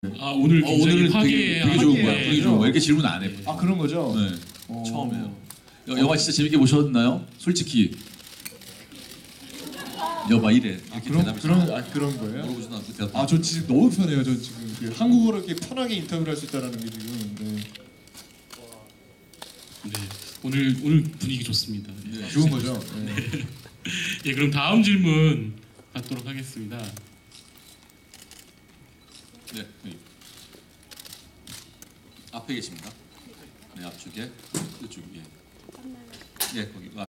아 오늘 굉장히 오늘은 화기애애한 되게 좋은 거야. 네. 되게 좋은 거야. 이렇게 질문 안 해. 아 그런 거죠? 네. 어. 처음이에요. 영화 진짜 재밌게 보셨나요? 솔직히. 여봐 이래. 이렇게 대답해. 그런 거예요? 물어보지도 않고 대답. 아 저 지금 너무 편해요. 저 지금 그 한국어로 이렇게 편하게 인터뷰를 할 수 있다는 게 지금. 네. 네. 오늘 분위기 좋습니다. 네. 네. 좋은 거죠? 네. 예, 그럼 다음 질문 받도록 하겠습니다. 네. 여기. 앞에 계십니다. 네 앞쪽에 이쪽 예. 네 거기.